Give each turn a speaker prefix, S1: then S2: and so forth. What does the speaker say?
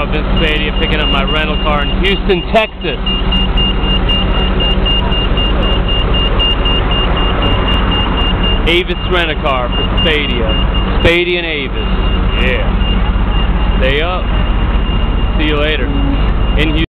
S1: I've been Spadea picking up my rental car in Houston, Texas. Avis rent-a-car for Spadea. Spadea and Avis. Yeah. Stay up. See you later. In Houston.